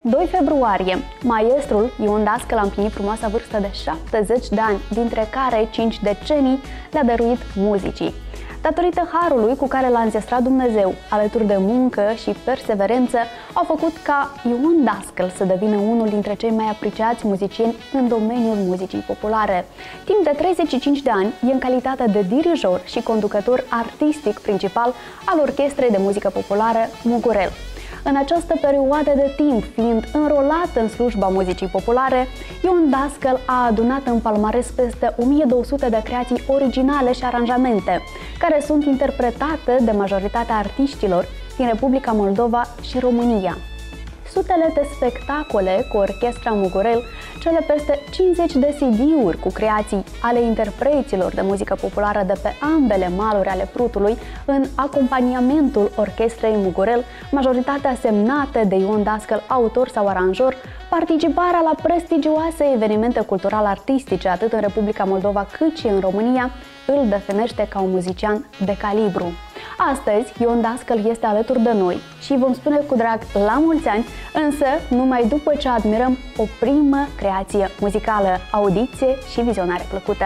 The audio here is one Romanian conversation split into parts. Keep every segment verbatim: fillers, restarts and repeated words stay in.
doi februarie, maestrul Ion Dascăl a împlinit frumoasa vârstă de șaptezeci de ani, dintre care cinci decenii le-a dăruit muzicii. Datorită harului cu care l-a înzestrat Dumnezeu, alături de muncă și perseverență, au făcut ca Ion Dascăl să devină unul dintre cei mai apreciați muzicieni în domeniul muzicii populare. Timp de treizeci și cinci de ani, e în calitate de dirijor și conducător artistic principal al Orchestrei de Muzică Populară Mugurel. În această perioadă de timp, fiind înrolat în slujba muzicii populare, Ion Dascăl a adunat în palmares peste o mie două sute de creații originale și aranjamente, care sunt interpretate de majoritatea artiștilor din Republica Moldova și România. Sutele de spectacole cu Orchestra Mugurel, cele peste cincizeci de C D-uri cu creații ale interpreților de muzică populară de pe ambele maluri ale Prutului, în acompaniamentul Orchestrei Mugurel, majoritatea semnate de Ion Dascăl, autor sau aranjor, participarea la prestigioase evenimente cultural-artistice, atât în Republica Moldova cât și în România, îl definește ca un muzician de calibru. Astăzi, Ion Dascăl este alături de noi și vom spune cu drag la mulți ani, însă numai după ce admirăm o primă creație muzicală. Audiție și vizionare plăcută!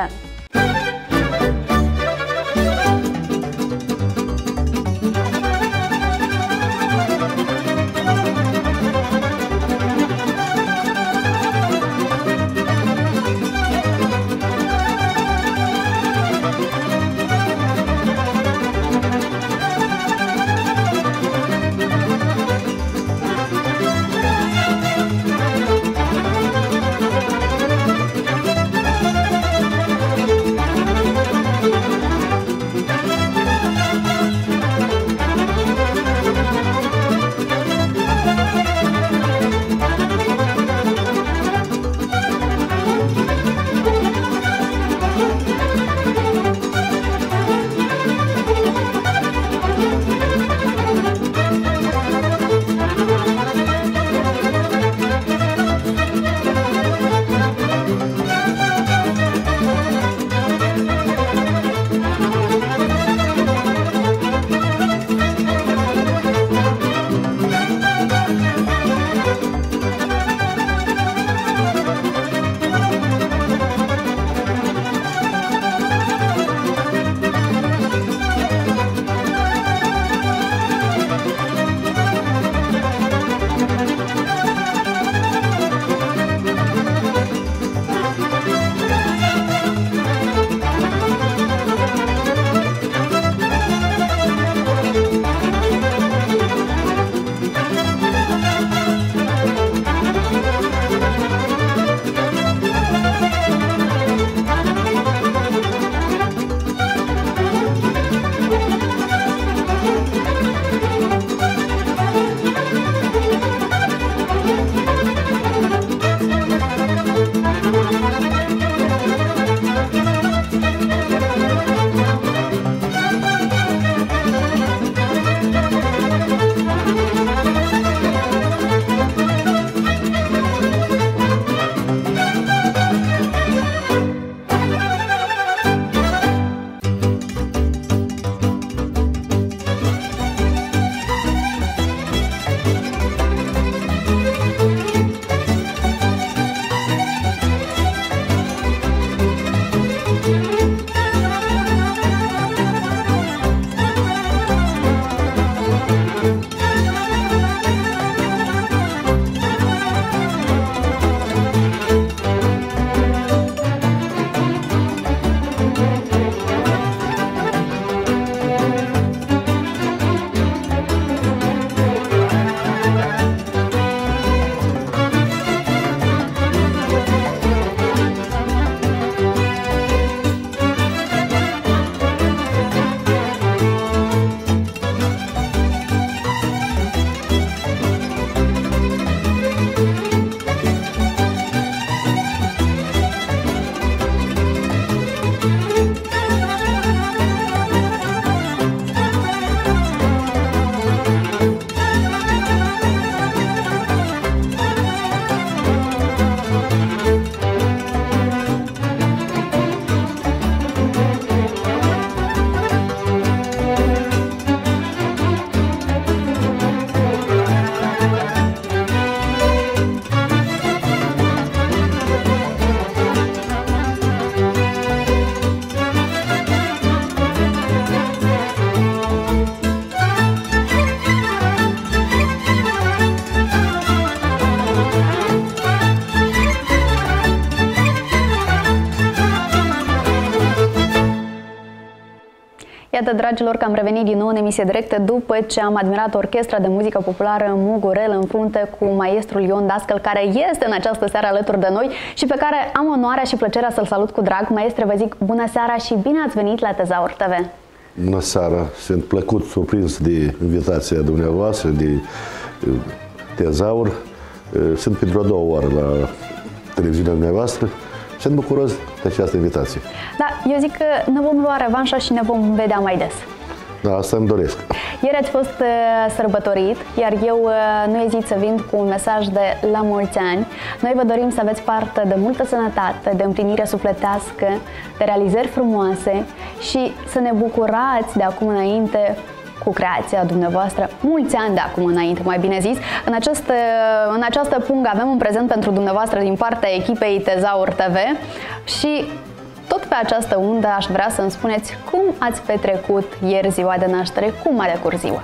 Iată, dragilor, că am revenit din nou în emisie directă după ce am admirat orchestra de muzică populară Mugurel în frunte cu maestrul Ion Dascăl, care este în această seară alături de noi și pe care am onoarea și plăcerea să-l salut cu drag. Maestre, vă zic bună seara și bine ați venit la Tezaur T V. Bună seara! Sunt plăcut surprins de invitația dumneavoastră, de Tezaur. Sunt pentru a doua oară la televiziunea dumneavoastră. Sunt bucuros de această invitație. Da, eu zic că ne vom lua revanșa și ne vom vedea mai des. Da, asta îmi doresc. Ieri ați fost uh, sărbătorit, iar eu uh, nu ezit să vin cu un mesaj de la mulți ani. Noi vă dorim să aveți parte de multă sănătate, de împlinire sufletească, de realizări frumoase și să ne bucurați de acum înainte cu creația dumneavoastră, mulți ani de acum înainte, mai bine zis. În, acest, în această pungă avem un prezent pentru dumneavoastră din partea echipei Tezaur T V și tot pe această undă aș vrea să îmi spuneți cum ați petrecut ieri ziua de naștere, cum a decurs ziua?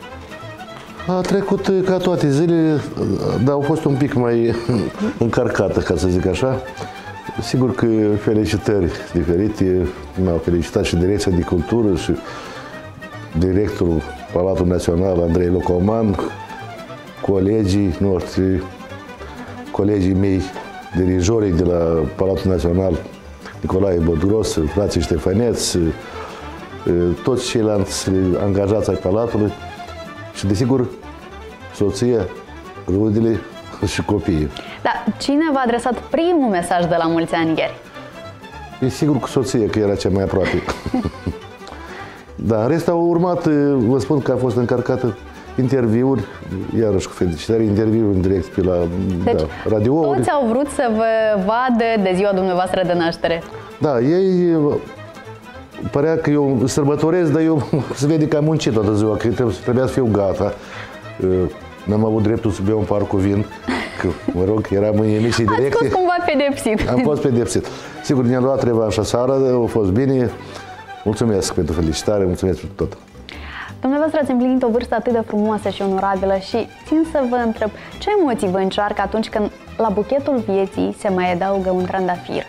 A trecut ca toate zilele, dar au fost un pic mai încărcată, ca să zic așa. Sigur că felicitări diferite, m-au felicitat și Direcția de Cultură și directorul Palatului Național, Andrei Locoman, colegii noștri, colegii mei, dirijorii de la Palatul Național, Nicolae Bodros, frații Ștefăneț, toți ceilalți angajați ai Palatului și, desigur, soția, rudele și copiii. Da, cine v-a adresat primul mesaj de la mulți ani ieri? E sigur cu soția, că era cea mai aproape. Da, în rest au urmat, vă spun că a fost încărcată interviuri, iarăși cu felicitări, interviuri în direct pe la deci, da, radio-uri. Toți au vrut să vă vadă de ziua dumneavoastră de naștere. Da, ei părea că eu sărbătoresc, dar eu se vede că am muncit toată ziua, că trebuia să fiu gata. N-am avut dreptul să beau un par cu vin, că, mă rog, eram în emisii directe. Ați fost cumva pedepsit. Am fost pedepsit. Sigur, ne-am luat revanșa seara, a fost bine. Mulțumesc pentru felicitare, mulțumesc pentru tot. Dumneavoastră ați împlinit o vârstă atât de frumoasă și onorabilă și țin să vă întreb, ce emoții vă încearcă atunci când la buchetul vieții se mai adaugă un trandafir?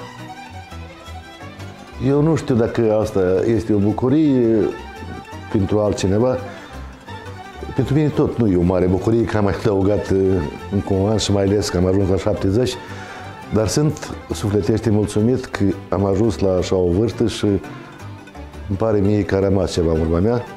Eu nu știu dacă asta este o bucurie pentru altcineva. Pentru mine tot nu e o mare bucurie că am mai adăugat încă un an și mai ales că am ajuns la șaptezeci, dar sunt sufletește mulțumit că am ajuns la așa o vârstă și îmi pare mie că a rămas ceva în urma mea.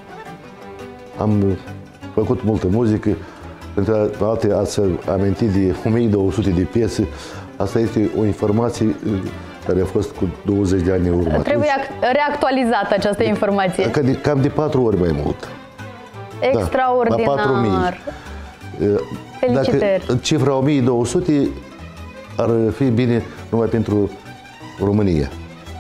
Am făcut multă muzică, pentru alte ați amintit de o mie două sute de piese. Asta este o informație care a fost cu douăzeci de ani în urmă. Trebuie reactualizată această informație. Cam de patru ori mai mult. Extraordinar. Da, la patru mii. Felicitări. Dacă cifra o mie două sute ar fi bine numai pentru România.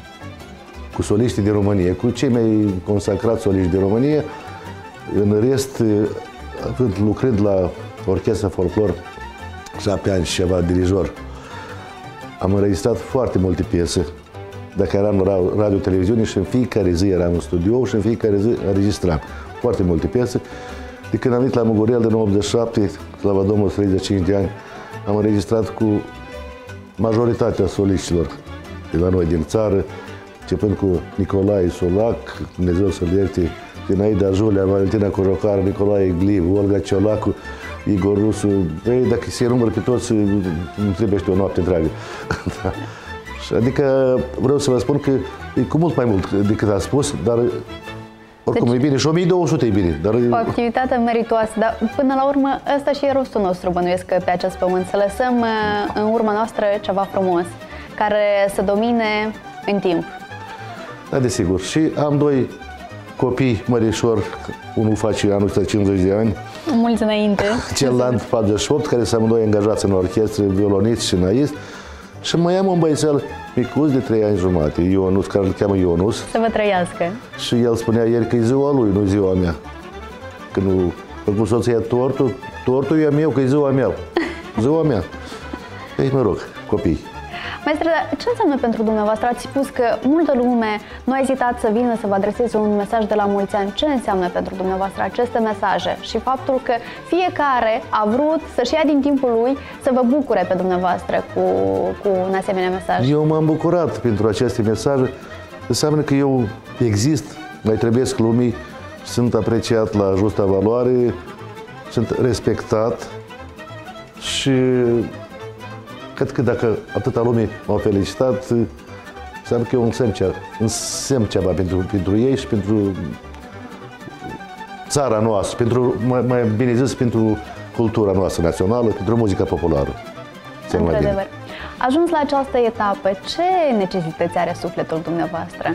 Cu soliștii din România, cu cei mai consacrați soliști din România. În rest, lucrând la Orchestra Folclor, șapte ani și ceva, dirijor, am înregistrat foarte multe piese. Dacă eram la radio-televiziune și în fiecare zi eram în studio și în fiecare zi înregistram foarte multe piese. De când am venit la Mugurel din optzeci și șapte, slavă Domnului, treizeci și cinci de ani, am înregistrat cu majoritatea soliștilor de la noi din țară, începând cu Nicolae Solac, Dumnezeu să-l ierte, Zinaida Julia, Valentina Corocar, Nicolae Gliv, Olga Ciolacu, Igor Rusu. Ei, dacă se număr pe toți, îmi trebuie o noapte întreagă. Da. Adică vreau să vă spun că e cu mult mai mult decât a spus, dar oricum deci, e bine și o mie două sute e bine. Dar o activitate meritoasă, dar până la urmă ăsta și e rostul nostru, bănuiesc, pe acest pământ, să lăsăm în urma noastră ceva frumos, care să domine în timp. Da, desigur. Și am doi copii mărișori, unul face anul ăsta cincizeci de ani. Mulți înainte. Celălalt patruzeci și opt, care sunt amândoi angajați în orchestră, violonist și naist. Și mai am un băiețel micuț de trei ani jumate, Ionus, care îl cheamă Ionus. Să vă trăiască. Și el spunea ieri că e ziua lui, nu ziua mea. Când a făcut soția tortul, tortul e a meu, că e ziua mea. Ziua mea. Ei, mă rog, copii. Maestre, ce înseamnă pentru dumneavoastră? Ați spus că multă lume nu a ezitat să vină să vă adreseze un mesaj de la mulți ani. Ce înseamnă pentru dumneavoastră aceste mesaje și faptul că fiecare a vrut să-și ia din timpul lui să vă bucure pe dumneavoastră cu, cu un asemenea mesaj? Eu m-am bucurat pentru aceste mesaje. Înseamnă că eu exist mai trebuiesc lumii, sunt apreciat la justa valoare, sunt respectat și cred că dacă atâta lume m-au felicitat, înseamnă că eu însemn ceva, însemn ceva pentru, pentru ei și pentru țara noastră, pentru, mai, mai bine zis, pentru cultura noastră națională, pentru muzica populară. Într-adevăr. Ajuns la această etapă, ce necesități are sufletul dumneavoastră?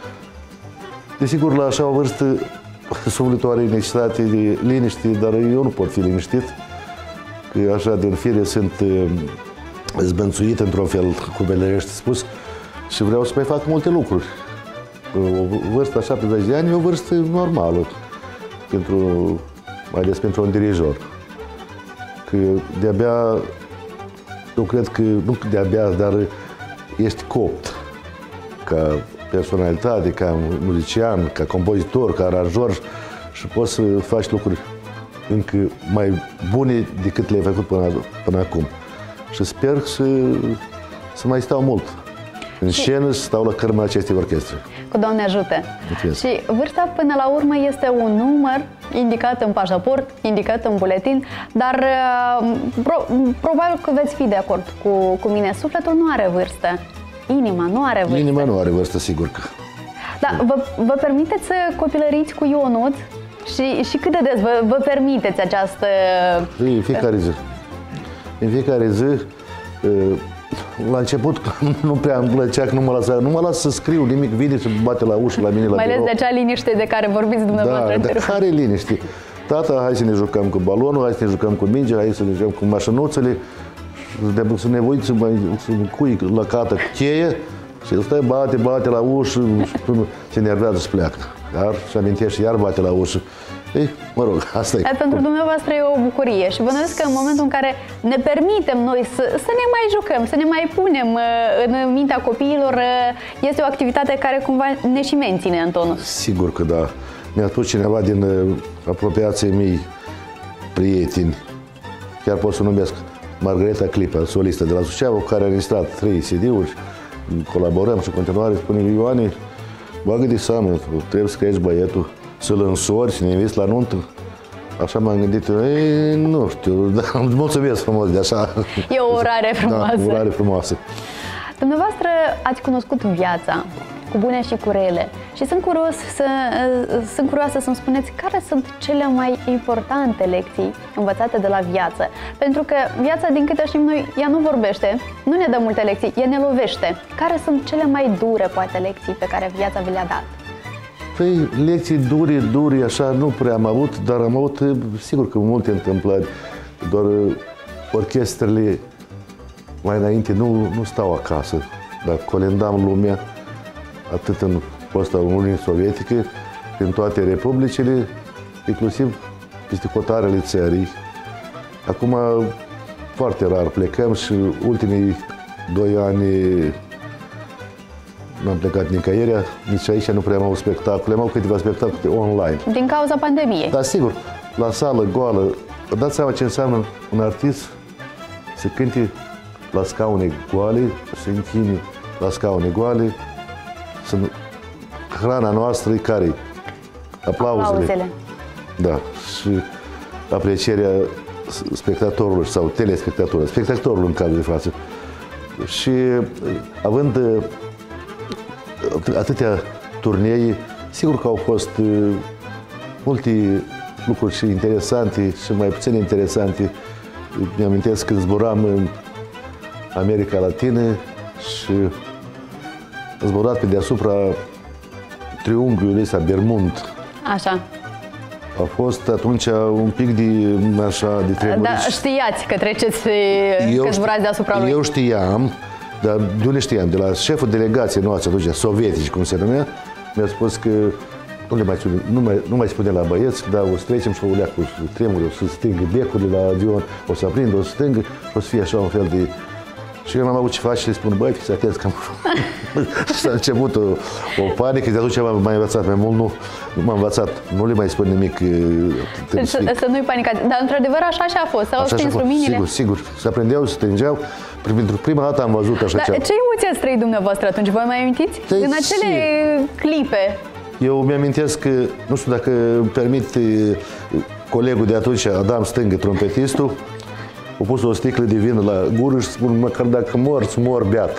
Desigur, la așa o vârstă, sufletul are necesitate de liniște, dar eu nu pot fi liniștit, că așa din fire sunt zbânțuit într-un fel, cum velerește spus, și vreau să mai fac multe lucruri. O vârstă a șaptezeci de ani e o vârstă normală, pentru, mai ales pentru un dirijor. Că de-abia, eu cred că, nu de-abia, dar ești copt ca personalitate, ca muzician, ca compozitor, ca aranjor și poți să faci lucruri încă mai bune decât le-ai făcut până, până acum. Și sper să, să mai stau mult în și scenă, să stau la cărma acestei orchestre. Cu Doamne ajută! Mulțumesc. Și vârsta până la urmă este un număr indicat în pașaport, indicat în buletin, dar pro, probabil că veți fi de acord cu, cu mine, sufletul nu are vârstă. Inima nu are vârstă. Inima nu are vârstă, sigur că. Da, vă, vă permiteți să copilăriți cu Ionut și, și cât de des vă, vă permiteți această... În fiecare zi. În fiecare zi, la început nu prea îmi plăcea că nu mă lasă, nu mă las să scriu nimic, vine să bate la ușă la mine la Mai ales birou. de acea liniște de care vorbiți dumneavoastră. Da, dar care liniște? Tata, hai să ne jucăm cu balonul, hai să ne jucăm cu mingea, hai să ne jucăm cu mașinuțele, să nevoit să mai să cui la cată cheie și el stă, bate, bate la ușă și până se enervează și pleacă. Iar și amintește, iar bate la ușă. Ei, mă rog, asta e. Pentru dumneavoastră e o bucurie și vă gândesc că în momentul în care ne permitem noi să, să ne mai jucăm, să ne mai punem în mintea copiilor, este o activitate care cumva ne și menține în tonus. Sigur că da. Mi-a spus cineva din apropiații mei, prieteni, chiar pot să numesc Margareta Clipa, solistă de la Suceava, cu care a înregistrat trei C D-uri, colaborăm și în continuare, spune Ioane, bagă de seamă, trebuie să crești băietul, să-l însori, să ne inviți la nuntă. Așa m-am gândit, ei, nu știu, dar îți mulțumesc frumos de așa. E o urare frumoasă. Da, o urare frumoasă. Dumneavoastră ați cunoscut viața, cu bune și cu rele. Și sunt curios să, sunt curioasă să-mi spuneți care sunt cele mai importante lecții învățate de la viață. Pentru că viața, din câte știm noi, ea nu vorbește, nu ne dă multe lecții, ea ne lovește. Care sunt cele mai dure, poate, lecții pe care viața vi le-a dat? Păi, lecții dure, dure, așa, nu prea am avut, dar am avut, sigur că multe întâmplări, doar orchestrele mai înainte nu, nu stau acasă, dar colendam lumea, atât în fosta Uniunii Sovietice, în toate republicile, inclusiv peste hotarele țării. Acum, foarte rar plecăm și ultimii doi ani n-am plecat nicăieri, nici aici nu prea am avut spectacole, am avut câteva spectacole online. Din cauza pandemiei? Da, sigur, la sală goală. Vă dați seama ce înseamnă un artist să cânte la scaune goale, să închine la scaune goale, să... hrana noastră e care? Aplauzele. Aplauzele. Da, și aprecierea spectatorului sau telespectatorului, spectatorul în cazul de față. Și având atâtea turnee, sigur că au fost multe lucruri și interesante și mai puțin interesante. Mi-amintesc când zburam în America Latină și am zburat pe deasupra triunghiului ăsta, Bermund. Așa. A fost atunci un pic de, așa, de tremur. Da, știați că treceți, eu că zburați deasupra lui. Eu știam, dar de unde știam? De la șeful delegației noastre atunci, sovietici, cum se numea, mi-a spus că nu, le mai, nu, mai, nu mai spune la băieți, dar o să trecem și o lea cu tremuri, o să stingă becurile la avion, o să aprindă, o să stângă și o să fie așa un fel de... Și eu n-am avut ce faci și le spun, băi, fiți atenți că am... S-a început o, o panică, de atunci m-am mai învățat mai mult, nu, nu m-am învățat, nu le mai spun nimic. Deci să, să nu-i panicați, dar într-adevăr așa și a fost, s-au stins luminile. Sigur, sigur, se aprindeau, se stângeau, pentru prima dată am văzut așa dar ceva. Ce emoții ați trăit dumneavoastră atunci, vă mai amintiți? Păi, în acele clipe Eu mi-amintesc că, nu știu dacă îmi permit, colegul de atunci, Adam Stângă, trompetistul, a pus o sticlă de vin la gură și spune, măcar dacă mor, mor beat.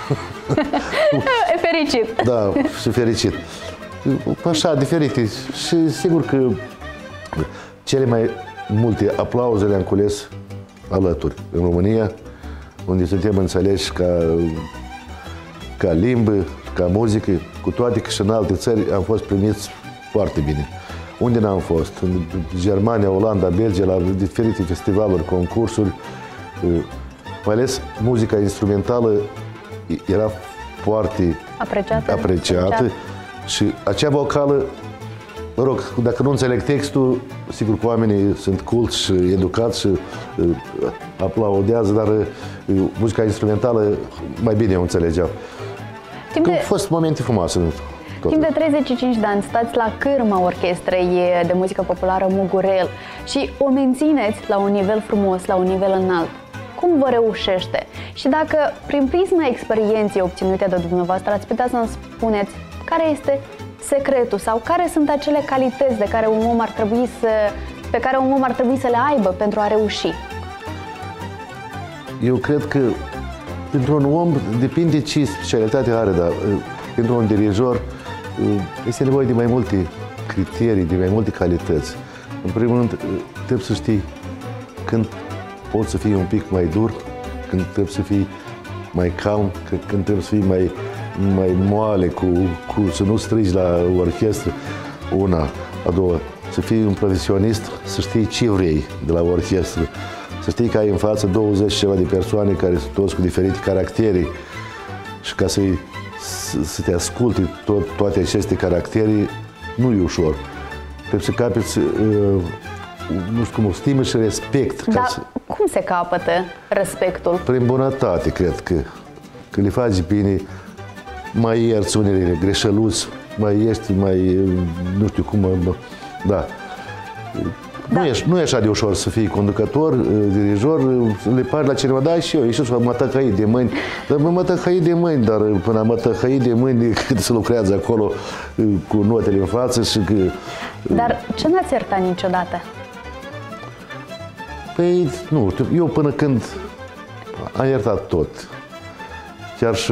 E fericit. Da, și fericit. Așa, diferite. Și sigur că cele mai multe aplauze le-am cules alături. În România, unde suntem înțeleși ca, ca limbă, ca muzică, cu toate că și în alte țări am fost primiți foarte bine. Unde n-am fost? În Germania, Olanda, Belgia, la diferite festivaluri, concursuri. Mai ales muzica instrumentală era foarte apreciată, apreciată. apreciată. Și acea vocală, mă rog, dacă nu înțeleg textul, sigur că oamenii sunt culți și educați și uh, aplaudează, dar uh, muzica instrumentală mai bine o înțelegeau. De... Au fost momente frumoase. Tot. Timp de treizeci și cinci de ani stați la cârma orchestrei de muzică populară Mugurel și o mențineți la un nivel frumos, la un nivel înalt. Cum vă reușește? Și dacă, prin prisma experienței obținute de dumneavoastră, ați putea să-mi spuneți care este secretul sau care sunt acele calități de care un om ar trebui să, pe care un om ar trebui să le aibă pentru a reuși? Eu cred că pentru un om depinde ce specialitate are, dar pentru un dirijor este nevoie de mai multe criterii, de mai multe calități. În primul rând, trebuie să știi când poți să fii un pic mai dur, când trebuie să fii mai calm, când trebuie să fii mai, mai moale, cu, cu, să nu strigi la orchestră, una, a doua, să fii un profesionist, să știi ce vrei de la orchestră, să știi că ai în față douăzeci ceva de persoane care sunt toți cu diferite caractere și ca să, să te asculte tot, toate aceste caractere, nu e ușor. Trebuie să capeți, nu știu cum, o stimă și respect. Dar să... cum se capătă respectul? Prin bunătate, cred că. Că le faci bine, mai ierți unele greșăluți, mai ești, mai, nu știu cum, da. Da. Nu, e, nu e așa de ușor să fii conducător, dirijor, le pari la cineva, da, și eu, ești să mă tăhăi de mâini, dar mă tăhăi de mâini, dar până mă tăhăi de mâini, cât să lucrează acolo cu notele în față și că... Dar ce n-ați iertat niciodată? Păi, nu, eu până când am iertat tot. Chiar și,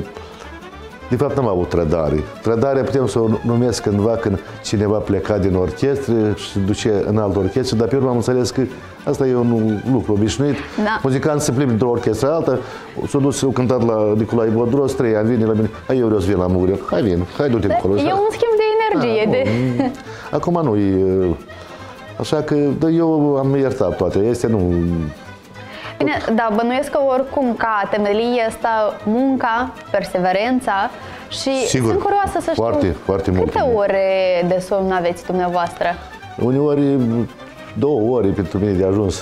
de fapt, n-am avut trădare. Trădarea putem să o numesc cândva când cineva pleca din orchestră și se duce în altă orchestră, dar pe urmă am înțeles că asta e un lucru obișnuit. Da. Muzicanții se plimbi într-o orchestră altă, s-au dus, s-au cântat la Nicolae Bodros, trei ani, vine la mine, hai, eu vreau să vin la Mugurel, hai, vin, hai, du-te acolo. E un schimb de energie. Da, de... nu, acum nu e... Așa că eu am iertat toate, este nu... Bine, da, bănuiesc că oricum ca temelie stă munca, perseverența și sigur, sunt curioasă să știu foarte, foarte câte mult. ore de somn aveți dumneavoastră? Uneori două ore pentru mine de ajuns.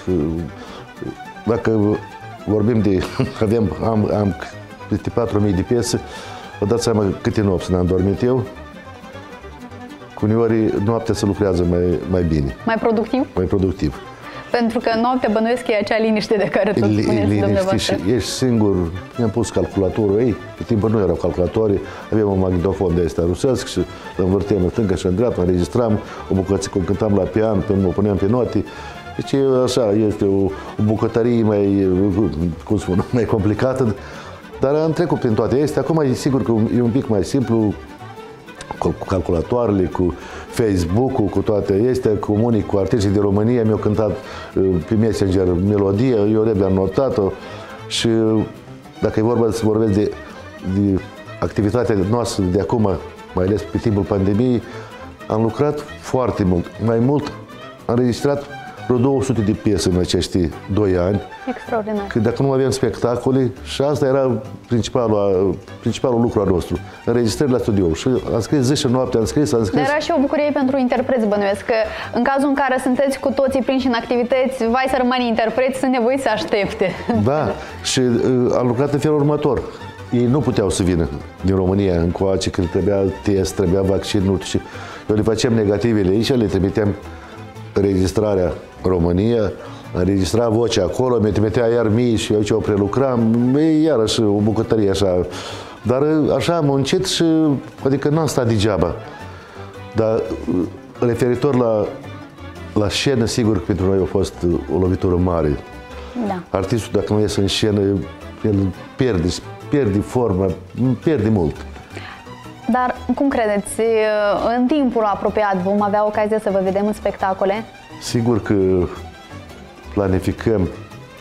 Dacă vorbim de... Avem, am, am peste patru mii de piese, vă dați seama câte nopți n-am dormit eu. Cu uneori noaptea se lucrează mai, mai bine. Mai productiv? Mai productiv. Pentru că noaptea bănuiesc că e acea liniște de care tot spuneți dumneavoastră. Și ești singur, mi-am pus calculatorul, ei, pe timpul nu erau calculatoare, aveam un magnetofon de ăsta rusesc și îl învârteam în stânga și în dreapta, înregistram o bucățică, cântam la pian, până mă puneam pe note. Deci așa, este o, o bucătărie mai, cum spun, mai complicată, dar am trecut prin toate astea. Acum e sigur că e un pic mai simplu, cu calculatoarele, cu Facebook-ul, cu toate astea, comunic cu artiștii de România, mi-au cântat pe Messenger melodie, eu le-am notat-o și dacă e vorba să vorbesc de, de activitatea noastră de acum, mai ales pe timpul pandemiei, am lucrat foarte mult, mai mult, am înregistrat vreo două sute de piese în acești doi ani. Extraordinar. Că dacă nu aveam spectacole, și asta era principalul, principalul lucru al nostru, înregistrări la studio. Și am scris zi și noapte, am scris, am scris. Dar era și o bucurie pentru interpreți, bănuiesc, că în cazul în care sunteți cu toții prinși în activități, vai să rămâne interpreți, sunt nevoiți să aștepte. Da, și uh, am lucrat în felul următor. Ei nu puteau să vină din România încoace, că trebuia test, trebuia vaccinul și eu le facem negativele aici, le trimiteam înregistrarea în România, înregistra vocea acolo, mi trimitea iar mii și eu aici o prelucram, e iarăși o bucătărie așa. Dar așa am muncit și adică n-am stat degeaba. Dar referitor la, la scenă, sigur că pentru noi a fost o lovitură mare. Da. Artistul, dacă nu iese în scenă, el pierde, pierde forma, pierde mult. Dar cum credeți, în timpul apropiat vom avea ocazia să vă vedem în spectacole? Sigur că planificăm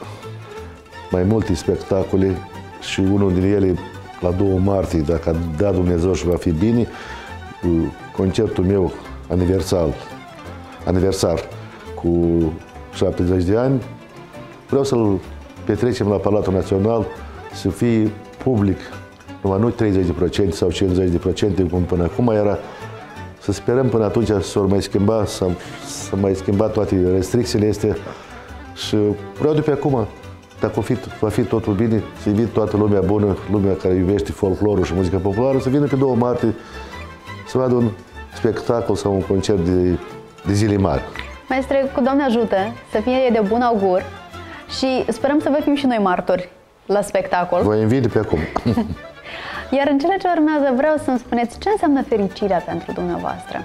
mai multe spectacole și unul din ele la două martie, dacă a dat Dumnezeu și va fi bine, concertul meu aniversar, aniversar cu șaptezeci de ani. Vreau să-l petrecem la Palatul Național, să fie public, numai nu treizeci la sută sau cincizeci la sută, cum până acum era. Să sperăm până atunci să s-or mai schimba, să, să mai schimba toate restricțiile este. Și vreau de pe acum, dacă va fi, va fi totul bine, să invit toată lumea bună, lumea care iubește folclorul și muzica populară, să vină pe două martie să vadă un spectacol sau un concert de, de zile mari. Maestre, cu Doamne ajută să fie de bun augur și sperăm să vă fim și noi martori la spectacol. Vă invit de pe acum. Iar în cele ce urmează vreau să-mi spuneți ce înseamnă fericirea pentru dumneavoastră.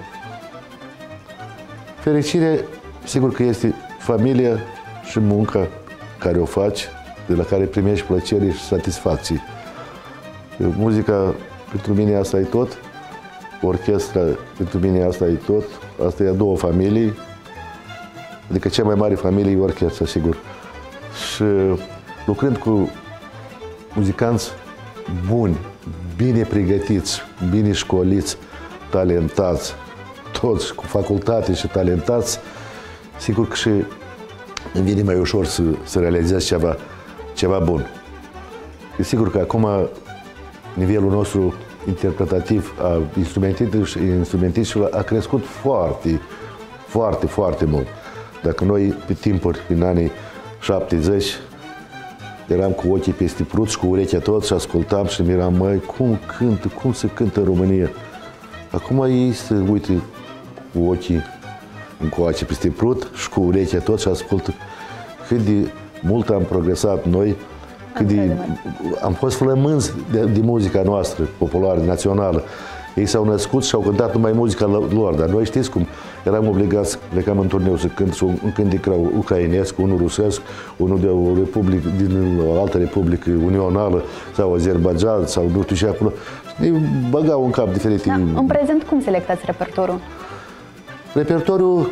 Fericirea, sigur că este familia și munca care o faci, de la care primești plăcere și satisfacție. Muzica, pentru mine asta e tot, orchestra, pentru mine asta e tot, asta e a doua familie, adică cea mai mare familie e orchestra, sigur. Și lucrând cu muzicanți buni, bine pregătiți, bine școliți, talentați, toți cu facultate și talentați, sigur că și îmi vine mai ușor să, să realizez ceva, ceva bun. E sigur că acum nivelul nostru interpretativ a instrumentiștilor a crescut foarte, foarte, foarte mult. Dacă noi pe timpuri, în anii șaptezeci, eram cu ochii peste prut și cu urechea tot și ascultam și miram, măi, cum cântă, cum se cântă în România? Acum ei se uită cu ochii încoace peste prut și cu urechea tot și ascultă cât de mult am progresat noi, cât de, am fost flămânzi de, de muzica noastră populară, națională. Ei s-au născut și au cântat numai muzica lor, dar noi știți cum eram obligați, plecam în turneu să cânt și un cântec ucrainesc, unul rusesc, unul de o republică, din o altă republică unională sau Azerbaijan sau nu știu ce acolo. Ei băgau în cap diferite. Da, în prezent cum selectați repertoriul? Repertoriul,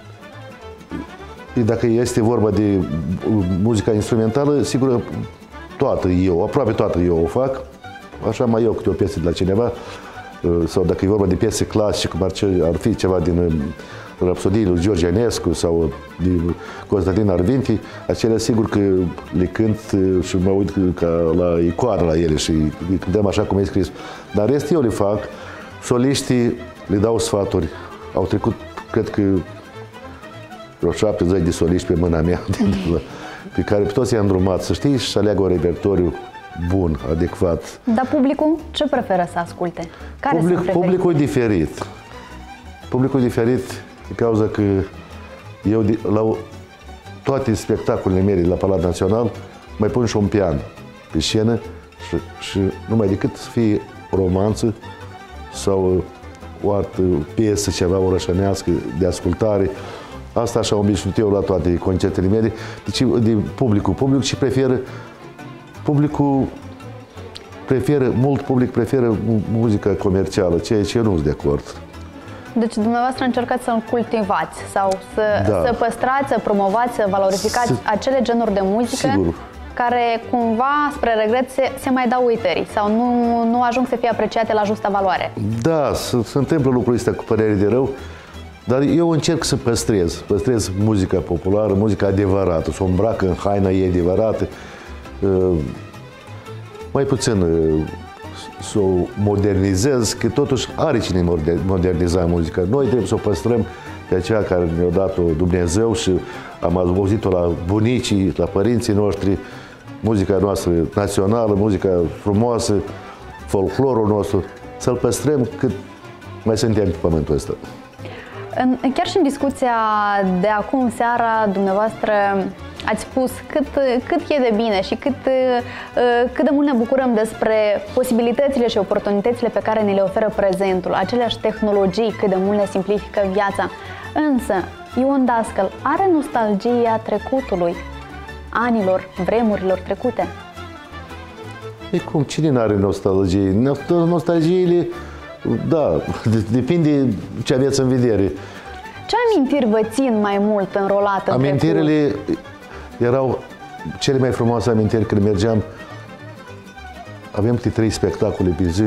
dacă este vorba de muzica instrumentală, sigur, toată eu, aproape toată eu o fac. Așa mai eu câte o piesă de la cineva, sau dacă e vorba de piese clasice, cum ar fi ceva din Rapsodii lui George Enescu sau din Constantin Arvinti, acelea sigur că le cânt și mă uit ca la icoană la ele și le cântăm așa cum e scris. Dar restul eu le fac, soliștii le dau sfaturi. Au trecut, cred că, vreo șaptezeci de soliști pe mâna mea, pe care toți i-am drumat, să știi, și să aleagă un repertoriu bun, adecvat. Dar publicul ce preferă să asculte? Care Public, sunt publicul e diferit. Publicul e diferit din cauza că eu la toate spectacolele mele la Palatul Național mai pun și un pian pe scenă și, și numai decât să fie romanță sau o altă piesă, ceva orășănească de ascultare. Asta așa obișnuit eu la toate concertele mele. Deci de publicul, publicul și preferă Publicul preferă, mult public preferă muzica comercială, ceea ce eu nu sunt de acord. Deci dumneavoastră încercați să-l cultivați sau să, da. să păstrați, să promovați, să valorificați să... acele genuri de muzică Sigur. care cumva, spre regret, se, se mai dau uitării sau nu, nu ajung să fie apreciate la justa valoare. Da, se, se întâmplă lucrul ăsta cu părere de rău, dar eu încerc să păstrez, păstrez muzica populară, muzica adevărată, să o îmbrac în haina ei adevărată. Mai puțin să o modernizez, că totuși are cine moderniza muzica. Noi trebuie să o păstrăm pe aceea care ne-a dat-o Dumnezeu și am auzit-o la bunicii, la părinții noștri, muzica noastră națională, muzica frumoasă, folclorul nostru, să-l păstrăm cât mai suntem pe pământul ăsta. Chiar și în discuția de acum seara, dumneavoastră ați spus cât, cât e de bine și cât, cât de mult ne bucurăm despre posibilitățile și oportunitățile pe care ne le oferă prezentul, aceleași tehnologii, cât de mult ne simplifică viața. Însă, Ion Dascăl are nostalgia trecutului, anilor, vremurilor trecute? E cum? Cine nu are nostalgie? Nostalgiile, da, depinde ce aveți în vedere. Ce amintiri vă țin mai mult înrolat în Amintirile trecut? Erau cele mai frumoase amintiri când mergeam. Aveam câte trei spectacole pe zi.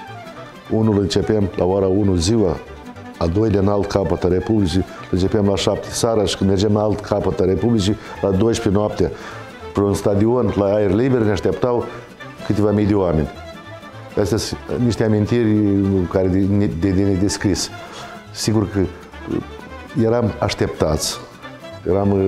Unul începeam la ora unu ziua, a doilea în alt capăt a Republicii, începeam la șapte seara și când mergeam la alt capăt a Republicii, la douăsprezece noaptea, pe un stadion, la aer liber, ne așteptau câteva mii de oameni. Astea sunt niște amintiri care de, de, de nedescris. Sigur că eram așteptați, eram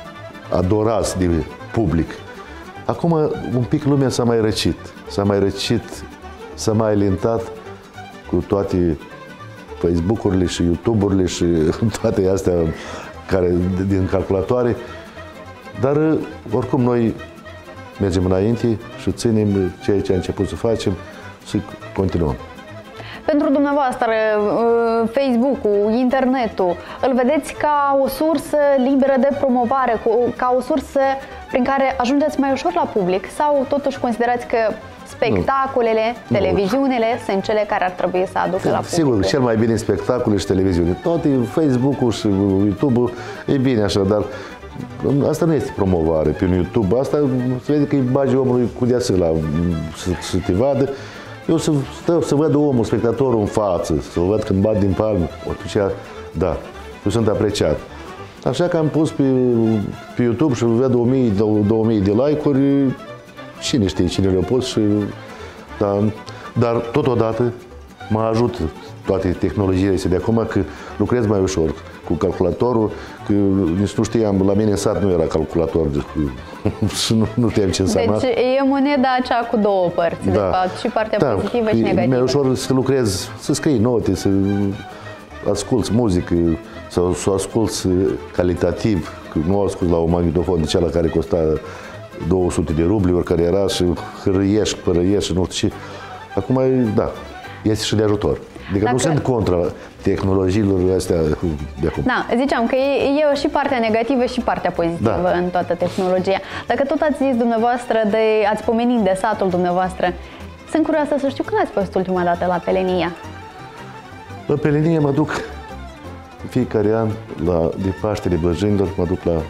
adorați de public. Acum un pic lumea s-a mai răcit, s-a mai răcit, s-a mai alintat cu toate Facebook-urile și YouTube-urile și toate astea care, din calculatoare, dar oricum noi mergem înainte și ținem ceea ce a început să facem și continuăm. Pentru dumneavoastră, Facebook-ul, internetul, îl vedeți ca o sursă liberă de promovare, ca o sursă prin care ajungeți mai ușor la public sau totuși considerați că spectacolele, nu. televiziunile nu. sunt cele care ar trebui să aducă la public? Sigur, cel mai bine spectacole și televiziune. Toate Facebook-ul și YouTube-ul e bine așa, dar asta nu este promovare pe YouTube. Asta se vede că îi bagi omului cu deasă la să, să te vadă. Eu să, stau, să văd omul, spectatorul în față, să-l văd când bat din palmă, atunci, da, eu sunt apreciat. Așa că am pus pe, pe YouTube și văd o mie, două mii de like-uri, cine știe cine le-a pus, și, da, dar totodată mă ajută toate tehnologiile astea de acum, că lucrez mai ușor cu calculatorul, că nici nu știam, la mine în sat nu era calculator și nu, nu știam ce înseamnă. Deci e moneda aceea cu două părți, da. de fapt, și partea da, pozitivă și negativă. E mai ușor să lucrez, să scrii note, să asculți muzică, sau să o asculți calitativ, că nu o ascult la un magnetofon de cealaltă care costa două sute de rubli, oricare era, și hărăiești, părăiești și nu știu ce. Acum, da, este și de ajutor. Adică Dacă... nu sunt contra tehnologiilor astea de acum. Da, ziceam că e, e și partea negativă și partea pozitivă da. în toată tehnologia. Dacă tot ați zis dumneavoastră, de, ați pomenit de satul dumneavoastră, sunt curioasă să știu când ați fost ultima dată la Pelenia? La Pelenia mă duc în fiecare an, la, de Paștele Blăjenilor, mă duc la,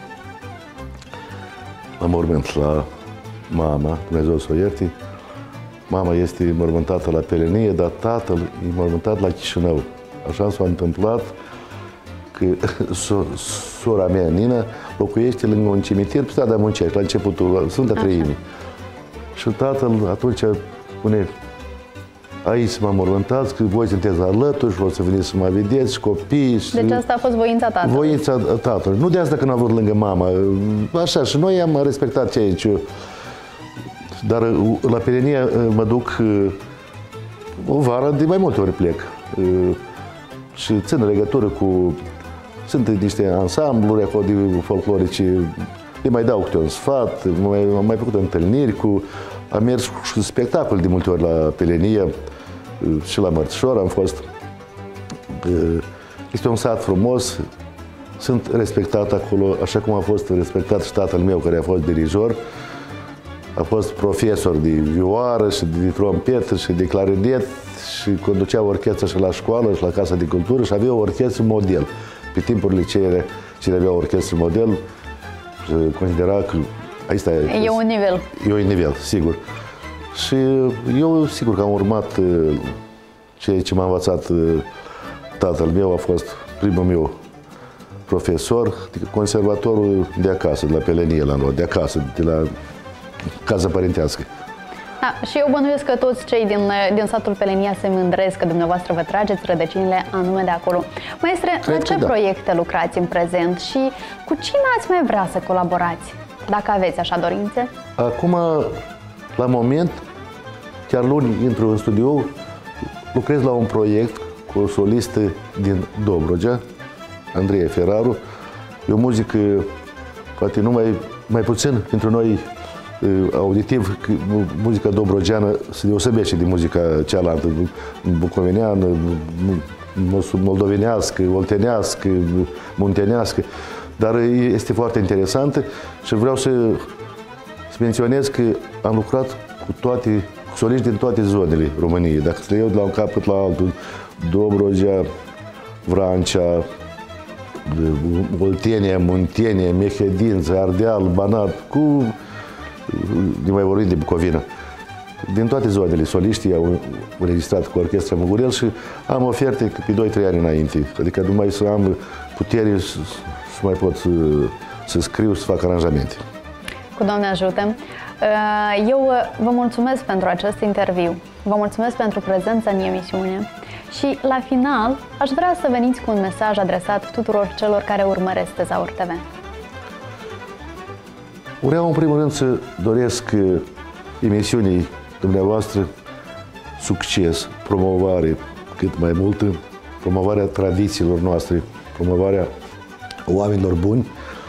la mormânt, la mama, Dumnezeu să o ierte. Mama este mormântată la Pelenie, dar tatăl e mormântat la Chișinău. Așa s-a întâmplat că sora mea, Nina, locuiește lângă un cimitir pe strada Muncești, la începutul Sfânta Treimii. Și tatăl atunci spune, aici m-am mormântat, că voi sunteți alături și o să veniți să mă vedeți, și copii. Și... Deci asta a fost voința tatălui. Voința tatălui. Nu de asta că nu a vrut lângă mama. Așa, și noi am respectat ce aici. Dar la Pelenia mă duc o vară, de mai multe ori plec. Și țin legătură cu... Sunt niște ansambluri acolo de folclorice, le mai dau câte un sfat, mai, am mai făcut întâlniri cu... Am mers cu spectacol de multe ori la Pelenia și la Mărțișor am fost. Este un sat frumos, sunt respectat acolo, așa cum a fost respectat și tatăl meu, care a fost dirijor. A fost profesor de vioară și de trompetă și de clarinet și conducea orchestra și la școală și la Casa de Cultură și avea o orchestră model. Pe timpul liceele, cine avea o orchestră model, considera că asta e, e un nivel. E un nivel, sigur. Și eu, sigur că am urmat ceea ce m-a învățat tatăl meu, a fost primul meu profesor, adică conservatorul de acasă, de la Pelenie, la noi, de acasă, de la casa părintească. Da, și eu bănuiesc că toți cei din, din satul Pelenia se mândresc că dumneavoastră vă trageți rădăcinile anume de acolo. Maestre, la ce da. proiecte lucrați în prezent și cu cine ați mai vrea să colaborați, dacă aveți așa dorințe? Acum, la moment, chiar luni intru în studio, lucrez la un proiect cu o solistă din Dobrogea, Andreea Feraru. E o muzică, poate nu mai mai puțin pentru noi auditiv, muzica dobrogeană se deosebește de muzica cealaltă, bucoveneană, moldovenească, oltenească, muntenească, dar este foarte interesantă și vreau să, să menționez că am lucrat cu toate, cu soliști din toate zonele României. Dacă să le iau de la un capăt la altul, Dobrogea, Vrancea, Oltenia, Muntenia, Mehedință, Ardeal, Banat, cu ne mai vorbim de Bucovina. Din toate zonele, soliștii au înregistrat cu Orchestra Mugurel și am oferte pe doi trei ani înainte. Adică numai să am putere să, să mai pot să, să scriu, să fac aranjamente. Cu Doamne ajută! Eu vă mulțumesc pentru acest interviu. Vă mulțumesc pentru prezența în emisiune. Și la final, aș vrea să veniți cu un mesaj adresat tuturor celor care urmăresc Tezaur T V. Vreau în primul rând să doresc emisiunii dumneavoastră succes, promovare cât mai multă, promovarea tradițiilor noastre, promovarea oamenilor buni,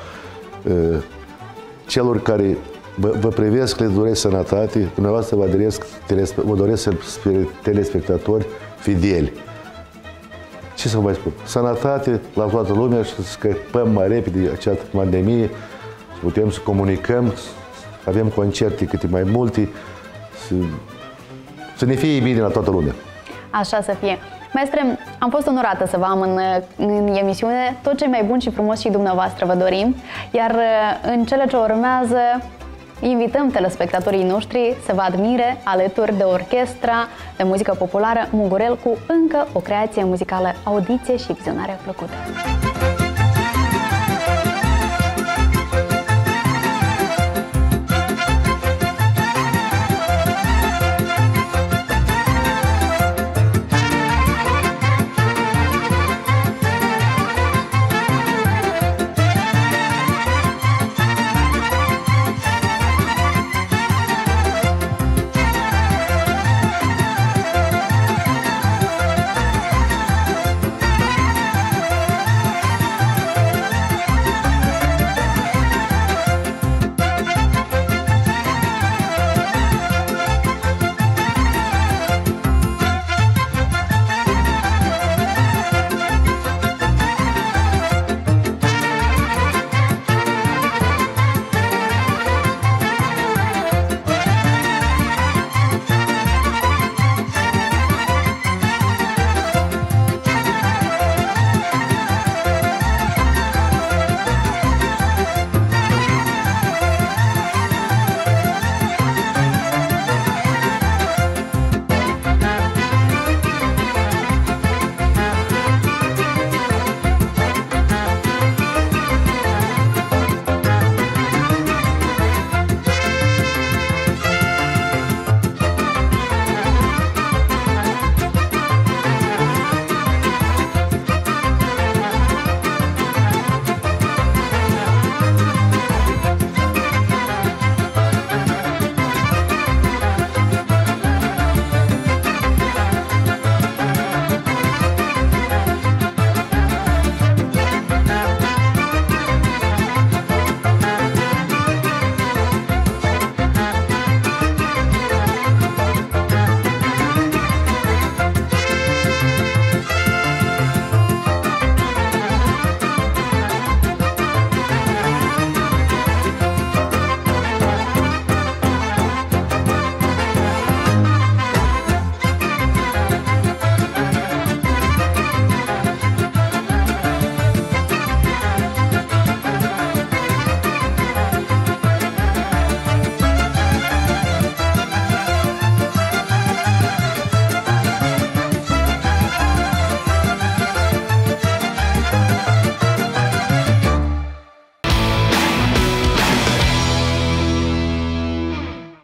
celor care vă, vă privesc, le doresc sănătate, dumneavoastră vă doresc, vă doresc telespectatori fideli. Ce să vă mai spun? Sănătate la toată lumea și să scăpăm mai repede această pandemie, să putem să comunicăm, să avem concerte câte mai multe, să, să ne fie bine la toată lumea. Așa să fie. Maestre, am fost onorată să vă am în, în emisiune. Tot ce mai bun și frumos și dumneavoastră vă dorim. Iar în cele ce urmează, invităm telespectatorii noștri să vă admire alături de orchestra de muzică populară Mugurel cu încă o creație muzicală. Audiție și vizionare plăcută!